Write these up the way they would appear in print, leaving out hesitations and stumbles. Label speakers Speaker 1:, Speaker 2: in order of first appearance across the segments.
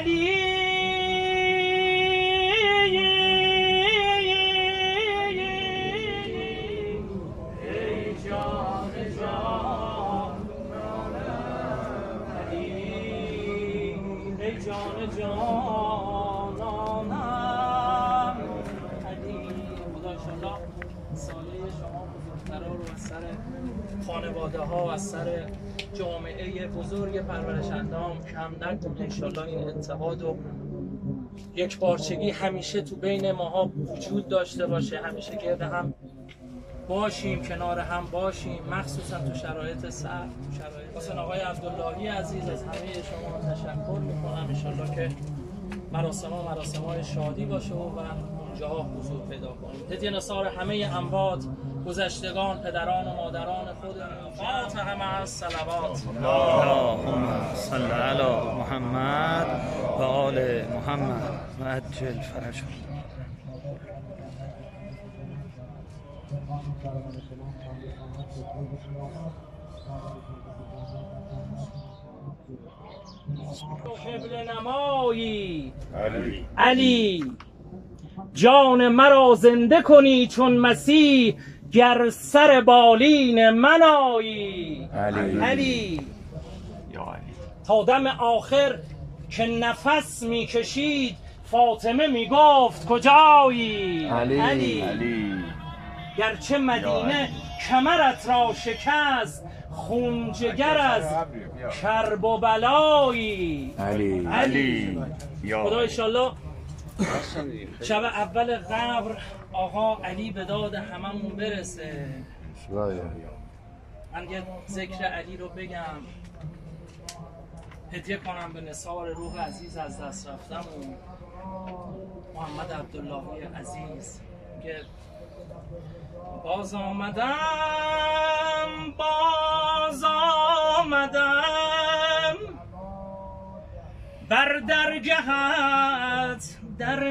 Speaker 1: علی ای جان جانانم علی ای جان جانانم علی. خدا انشالله ساله شما بزرگترها رو از سر خانواده ها، از سر جامعه بزرگ پرورشندام کم نکنه. انشالله این اتحاد و یک پارچگی همیشه تو بین ماها وجود داشته باشه، همیشه گرد هم باشیم، کنار هم باشیم، مخصوصا تو شرایط سخت، تو شرایط. حسین آقای عبداللهی عزیز، از همه شما تشکر میکنم. انشالله که مراسم‌های شادی باشه و اونجاها حضور پیدا کنیم. هدیه نثار همه اموات، گذشتگان، پدران و مادران خودمون. فاتحه مع الصلوات.
Speaker 2: اللهم صل علی محمد و آل محمد و عجل فرجهم.
Speaker 1: قبل نمایی علی، جان مرا زنده کنی چون مسیح، گر سر بالین من آیی علی. تا دم آخر که نفس میکشید فاطمه میگفت کجایی علی. گرچه مدینه کمرت را شکست، خون جگر از کرب و بلایی علی. خدا انشالله شب اول قبر آقا علی به داد هممون برسه. من یه ذکر علی رو بگم، هدیه کنم به نثار روح عزیز از دست رفتمون محمد عبداللهی عزیز که باز آمدم بر درگهت در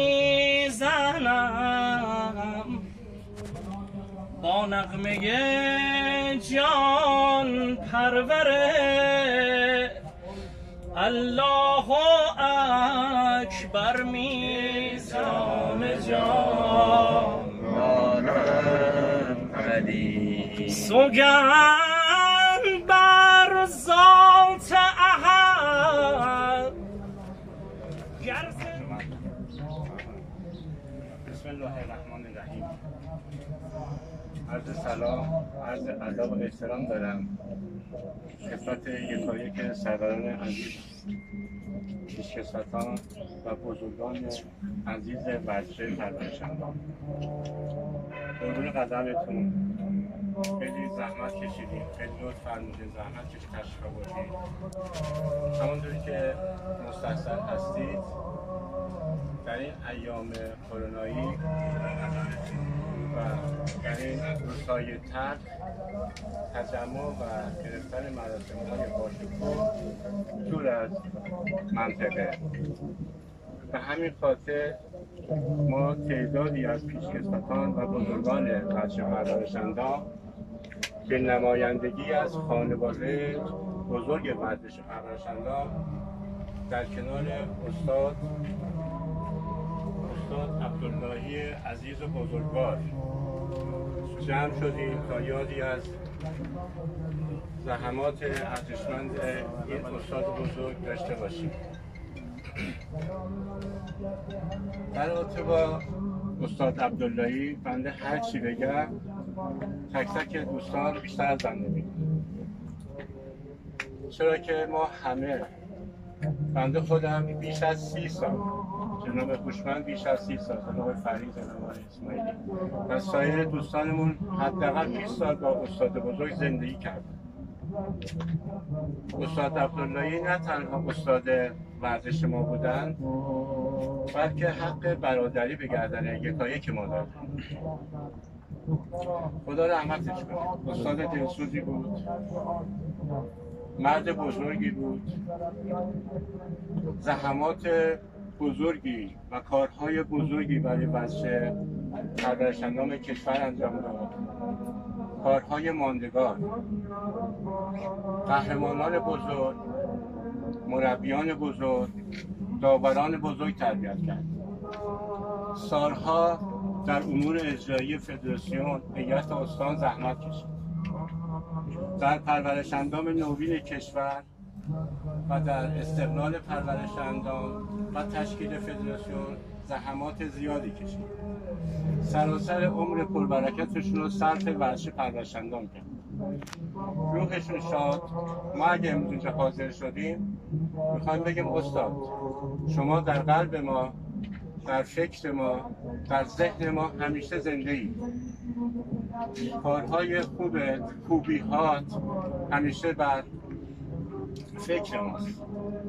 Speaker 1: میزنم، با نغمه جان پروره الله اکبر میزان جانانم علی. سوگند بر ذات احد.
Speaker 3: بسم الله الرحمن الرحیم. عرض سلام، عرض ادب و احترام دارم خدمت یکایک سروران عزیز، پیشکسوتان و بزرگان عزیز ورزش پرورشندام. قربون قدمتون، خیلی زحمت کشیدیم، خیلی لطف فرمودین، زحمت کشید تشریف آوردید. همونطوری که مستحسن هستید در این ایام کرونایی و در این روزهای تلخ تجمع و گرفتن مراسم‌های باشکوه دور از منطقه. به همین خاطر ما تعدادی از پیشکسوتان و بزرگان ورزش پرورشندام به نمایندگی از خانواده بزرگ ورزش پرورشندام در کنار استاد عبداللهی عزیز و بزرگوار جمع شدیم تا یادی از زحمات ارزشمند این استاد بزرگ داشته باشیم. در رابطه با استاد عبداللهی بنده هر چی بگم تک تک دوستان بیشتر از بنده میگن، چرا که ما همه، بنده خودم بیش از 30 سال، جناب هوشمند بیش از 30 سال، جناب فرید، جناب اسماعیلی و سایر دوستانمون حداقل 20 سال با استاد بزرگ زندگی کردن. استاد عبداللهی نه تنها استاد ورزش ما بودند، بلکه حق برادری به گردن یکایک ما دارند. خدا رحمتش کنه. استاد دلسوزی بود، مرد بزرگی بود، زحمات بزرگی و کارهای بزرگی برای ورزش پرورشندام کشور انجام داد، کارهای ماندگار، قهرمانان بزرگ، مربیان بزرگ داوران بزرگ تربیت کرد. سالها در امور اجرایی فدراسیون هیئت استان زحمت کشید. در پرورش اندام نوین کشور و در استقلال پرورش اندام و تشکیل فدراسیون زحمات زیادی کشید. سراسر عمر پربرکتشون رو صرف ورزش پرورش اندام کرد. روحشون شاد. ما اگه امروز اینجا حاضر شدیم میخوایم بگیم استاد شما در قلب ما، در فکر ما، در ذهن ما همیشه زنده اید. کارهای خوبی‌هات همیشه بر فکر ماست.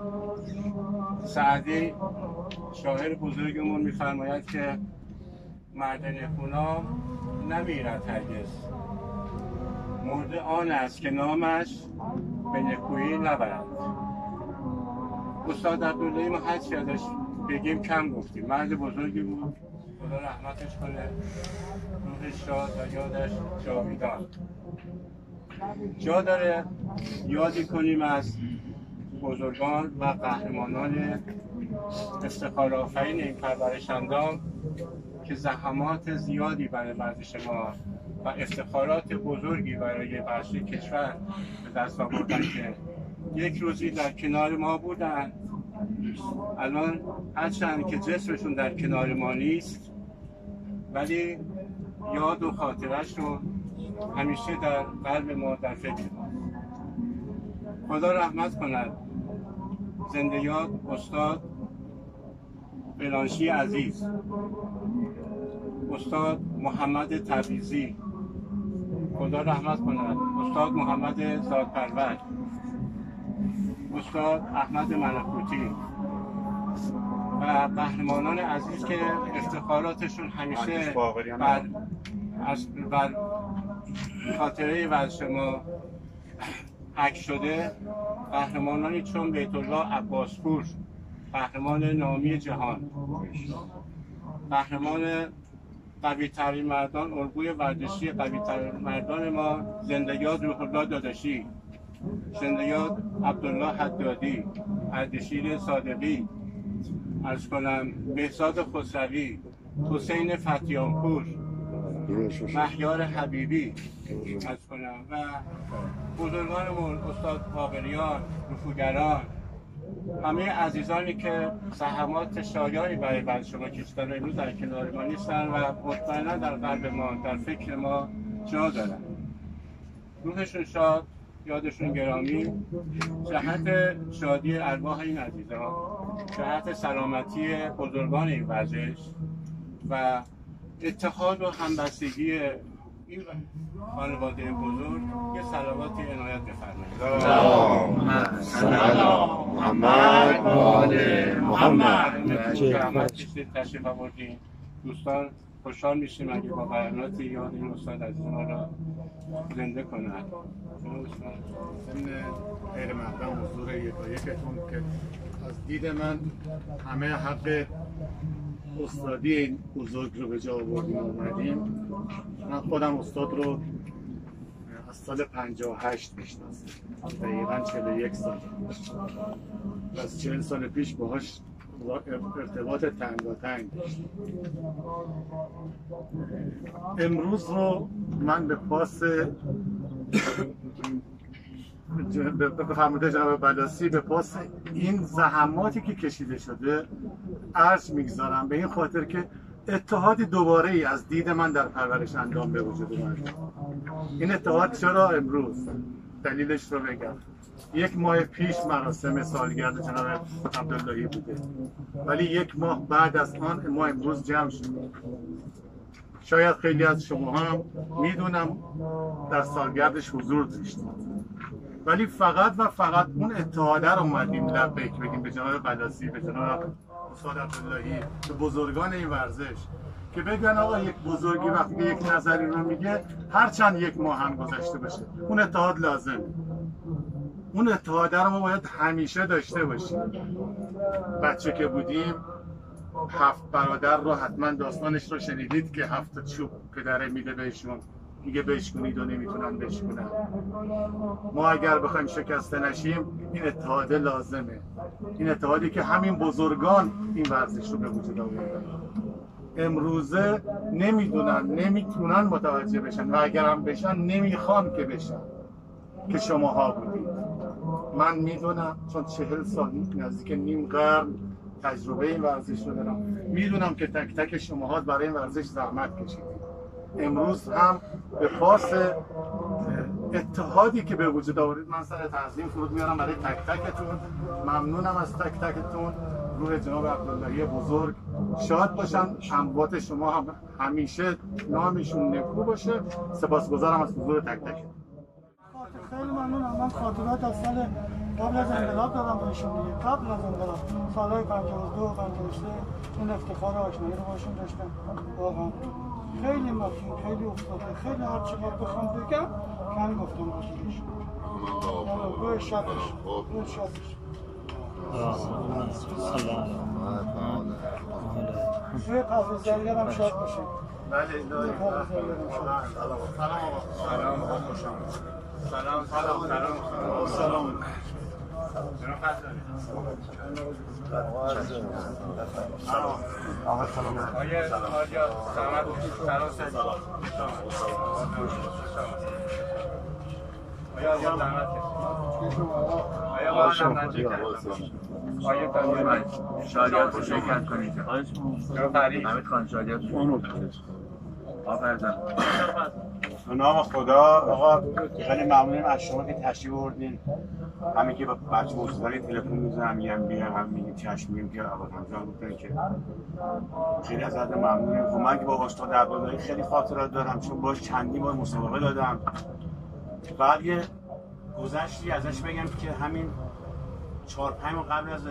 Speaker 3: سعدی شاعر بزرگمون میفرماید که مرد نکونام نمیرد هرگز، مرده آن است که نامش به نکویی نبرد. استاد عبداللهی ما هر چی ازش بگیم کم گفتیم. مرد بزرگی بود، خدا رحمتش کنه، روحش شاد و یادش جاویدان. جا داره یادی کنیم از بزرگان و قهرمانان افتخارآفرین این پرورش اندام که زحمات زیادی برای ورزش ما و افتخارات بزرگی برای ورزش کشور به دست آوردن که یک روزی در کنار ما بودن. الان هرچند که جسمشون در کنار ما نیست ولی یاد و خاطرش رو همیشه در قلب ما، در فکر ما. خدا رحمت کند زنده یاد استاد بلانشی عزیز، استاد محمد تبریزی، خدا رحمت کند استاد محمد زادپرور، استاد احمد ملکوتی و قهرمانان عزیز که افتخاراتشون همیشه بر خاطره ورزش ما حک شده. قهرمانانی چون بیت الله عباسپور، قهرمان نامی جهان، قهرمان قوی ترین مردان، الگوی ورزشی قوی ترین مردان ما، زنده یاد روح الله داداشی، زنده یاد عبدالله حدادی، اردشیر صادقی، عرض کنم بهزاد خسروی، حسین فتیانپور، مهیار حبیبی، عرض کنم و بزرگانمون استاد باقریان، رفوگران، همه عزیزانی که زحمات شایانی برای ورزش ما کشیدن امروز در کنار ما نیستن و مطمئنا در قلب ما، در فکر ما جا دارن. روحشون شاد، یادشون گرامی. جهت شادی ارواح این عزیزان، جهت سلامتی بزرگان این ورزش و اتحاد و همبستگی این خانواده بزرگ یه صلواتی عنایت بفرمایید.
Speaker 4: اللهم صل علی محمد و آل محمد.
Speaker 3: تشریف آوردین دوستان، خوشحال میشیم اگه با بیانات یاد این استاد عزیز ما را زنده کنند.
Speaker 4: ضمن غیر محرم حضور یکایکتون که از دید من همه حق استادی این بزرگ رو به جا آوردیم اومدیم. من خودم استاد رو از سال 58 میشناسم، دقیقاً 41 سال. از 40 سال پیش باهاش ارتباط تنگاتنگ داشتم. امروز رو من به پاس بفرمایید جناب بلاسی، به پاس این زحماتی که کشیده شده عرض میگذارم، به این خاطر که اتحاد دوباره ای از دید من در پرورش اندام به وجود اومد. این اتحاد چرا امروز؟ دلیلش رو بگم. 1 ماه پیش مراسم سالگرد جناب عبداللهی بوده، ولی 1 ماه بعد از آن ما امروز جمع شدیم. شاید خیلی از شما هم میدونم در سالگردش حضور داشتیم، ولی فقط و فقط اون اتحاده رو اومدیم لبیک بگیم به جناب بلاسی، به جناب استاد عبداللهی، به بزرگان این ورزش که بگن آقا یک بزرگی وقتی یک نظری رو میگه هرچند 1 ماه هم گذشته باشه اون اتحاد لازمه. اون اتحاده رو ما باید همیشه داشته باشیم. بچه که بودیم 7 برادر رو حتما داستانش رو شنیدید که 7 چوب پدره میده بهشون دیگه بشکنید و نمیتونن بشکنن. ما اگر بخوایم شکسته نشیم این اتحاد لازمه، این اتحادی که همین بزرگان این ورزش رو به وجود آوردن. امروزه نمیتونن متوجه بشن و اگر هم بشن نمیخوان که بشن که شماها بودید. من میدونم چون 40 سال نزدیک نیم قرن تجربه این ورزش رو دارم، میدونم که تک تک شماها برای این ورزش زحمت کشیدید. امروز هم به پاس اتحادی که به وجود آورید من سر تعظیم فرود میارم برای تک تکتون. ممنونم از تک تکتون. روح جناب عبداللهی بزرگ شاد باشن، اموات شما هم همیشه نامشون نکو باشه. سپاسگزارم از حضور تک تک.
Speaker 5: خیلی ممنونم. من خاطرات از سال قبل از انقلاب دارم بهشون دیگه. قبل از انقلاب سالهای 52 53 این افتخار و آشنایی رو باشون داشتم. واقعا خیلی مفهوم، خیلی افتاده، خیلی هر چقدر بخوام بگم کم گفتم باشونش. روی شبش روی شبش روی قضا زرگر هم شاد باشیم.
Speaker 4: بله سلام.
Speaker 6: به نام خدا. آقا خیلی ممنونیم از شما که تشریف آوردین. همین که با بچه موسیقی تلفن میزنم میگم بیام، هم میگیم چشم میگیم که آقا همجان گفتن که خیلی ازت ممنونیم. خب من که با استاد عبداللهی خیلی خاطرات دارم چون باش چندین بار مسابقه دادم. بعد یه گذشتی ازش بگم که همین 4-5 ماه قبل از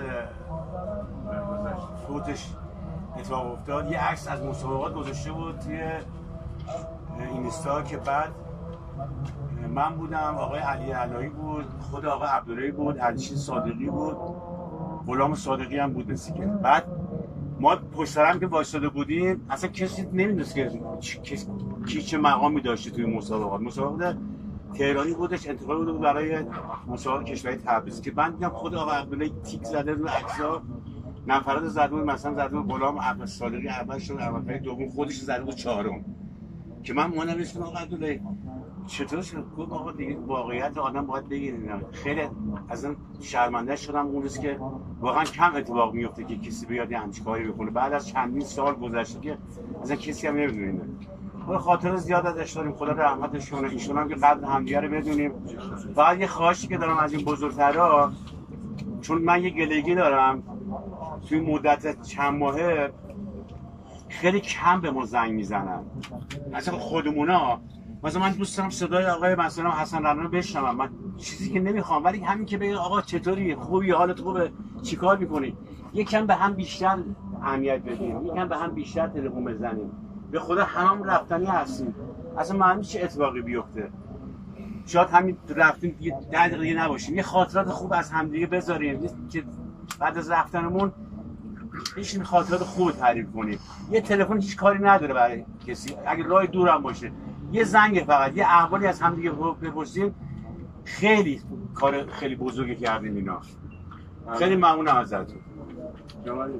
Speaker 6: فوتش اتفاق افتاد یه عکس از مسابقات گذاشته بود توی اینستا که بعد من بودم، آقای علی علایی بود، خود آقای عبداللهی بود، علیشین صادقی بود، غلام صادقی هم بود نسیگه. بعد ما پشت سرم که وایساده بودیم اصلا کسی نمیدونست که کی چه مقامی داشته توی مسابقات. مسابقات تهرانی بودش، انتقال بود برای مسابقات کشوری تبریز که من دیدم خود آقای عبداللهی تیک زده رو عکس‌ها، نفرات زده بود، مثلا زده بود غلام عباس صادقی اول شد، اول دوم خودش زده بود چهارم که من نوشتم آقا عبداللهی چطور شد؟ گفت آقا دیگه واقعیت آدم باید بگیرین. خیلی اصلا شرمنده شدم اون روز که واقعا کم اتفاق میفته که کسی بیاد همچین کاری بکنه بعد از چندین سال گذشته که اصلا کسی هم نمیدونه اینو. ما خاطر زیاد ازش داریم، خدا رحمتش کنه. ایشون هم که قدر همدیگه رو بدونیم. بعد یه خواهشی که دارم از این بزرگترا، چون من یه گلگی دارم توی مدت چند ماهه خیلی کم به ما زنگ میزنن، مثلا خودمونا. مثلا من دوست دارم صدای آقای مثلا حسن رحمانی رو بشنوم، من چیزی که نمیخوام ولی همین که بگه آقا چطوری، خوبی، حالت خوبه، چیکار میکنی، یکم به هم بیشتر اهمیت بدیم، یکم به هم بیشتر تلفن بزنیم. به خدا هممون رفتنی هستیم، اصلا معلومه چه اتفاقی بیفته. شاید همین رفتیم 10 دقیقه نباشیم، یه خاطرات خوب از همدیگه بذاریم که بعد از رفتنمون این خاطرات خوب تعریف کنیم. یه تلفن هیچ کاری نداره برای کسی، اگه راه دور هم باشه یه زنگ فقط، یه احوالی از همدیگه بپرسیم. خیلی کار خیلی بزرگی کردیم اینا. خیلی ممنونم ازتون.
Speaker 3: جمالی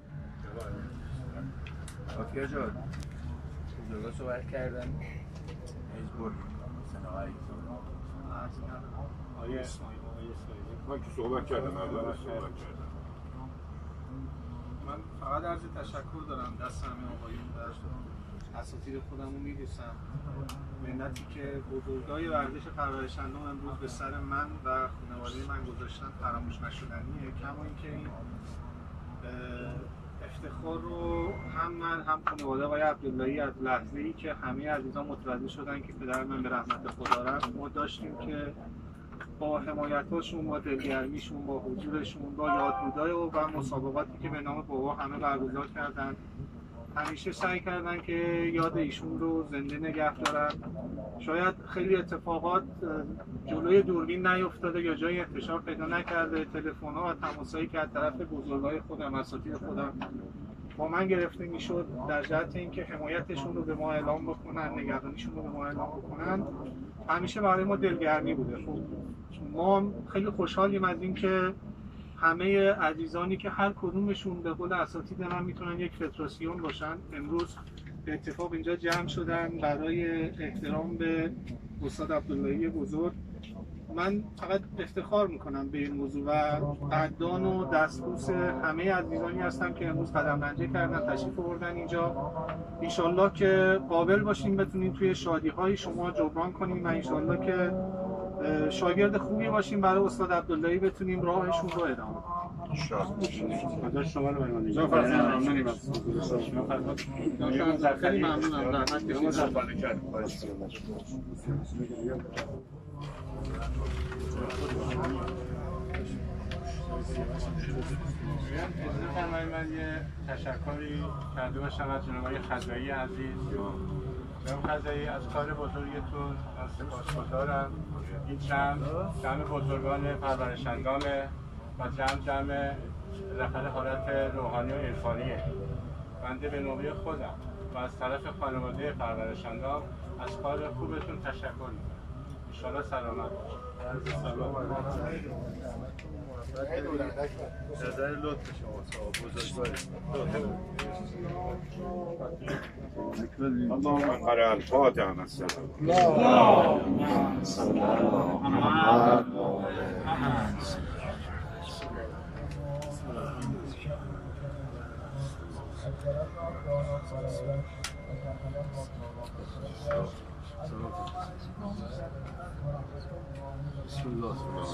Speaker 3: آتیا جان بزرگا صحبت کردن مجبور آیه
Speaker 7: من که صحبت کردم
Speaker 8: من فقط عرض تشکر دارم دست همه آقایون و اساتید خودم رو می‌بوسم. منتی که بزرگای ورزش پرورش‌اندام امروز به سر من و خانواده من گذاشتن فراموش نشدنیه. کما اینکه این افتخار رو هم من هم خانواده آقای عبداللهی از لحظه‌ای که همه عزیزان متوجه شدن که پدر من به رحمت خدا رفت ما داشتیم که با حمایتاشون، با دلگرمیشون، با حضورشون، با یادبودهای و مسابقاتی که به نام بابا همه برگزار کردن همیشه سعی کردن که یاد ایشون رو زنده نگه دارن. شاید خیلی اتفاقات جلوی دوربین نیفتاده یا جای انتشار پیدا نکرده، تلفن‌ها و تماسایی که از طرف بزرگای خودم، اساتید خودم با من گرفته میشد در جهت اینکه حمایتشون رو به ما اعلام بکنن، نگرانیشون رو به ما اعلام بکنن، همیشه برای ما دلگرمی بوده. خب ما خیلی خوشحالیم از اینکه همه عزیزانی که هر کدومشون به قول اساتید من میتونن یک فدراسیون باشن، امروز به اتفاق اینجا جمع شدن برای احترام به استاد عبداللهی بزرگ. من فقط افتخار میکنم به این موضوع و قدردان و دستبوس همه عزیزانی هستم که امروز قدم رنجه کردن، تشریف آوردن اینجا. انشالله که قابل باشیم بتونیم توی شادی های شما جبران کنیم و انشالله که شاگرد خوبی باشیم برای استاد عبداللهی، بتونیم راهشون رو ادامه بدیم.
Speaker 3: شما رو بنوانید.
Speaker 8: خیلی ممنونم. زحمت کشیدید.
Speaker 3: اجازه فرمایید من یه تشکری کرده باشم از جناب آقای خزایی عزیز. جناب خزایی از کار بزرگتون سپاسگزارم. این جمع بزرگان پرورشندامه و جمع بالاخره حالت روحانی و عرفانیه. بنده به نوبه خودم و از طرف خانواده پرورشندام از کار خوبتون تشکر میکنم. انشاءالله سلامت باشید.
Speaker 7: نظر لطف شما بزرگوارید. اللهم قرأ الفاتحة مع السلامة.
Speaker 2: اللهم صل على محمد.
Speaker 7: بسم الله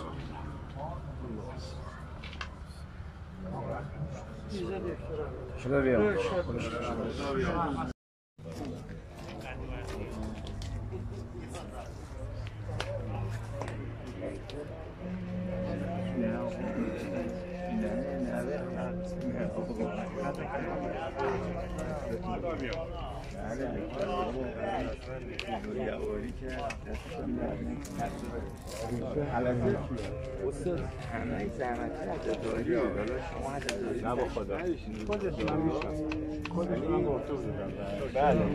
Speaker 7: شده بیا.
Speaker 9: همه زحمتی عدداری حالا شما عدداری
Speaker 3: نه با خدا خودتون هم میشنم خودتون هم گفته بودم. بله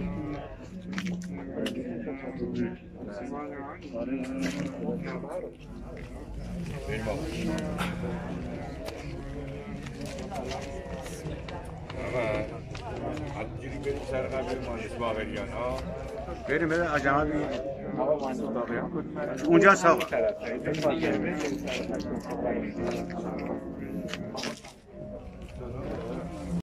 Speaker 7: همینجوری بریم سر قبل مهندس باقریان ها.
Speaker 6: بریم از جناب اونجا ساقه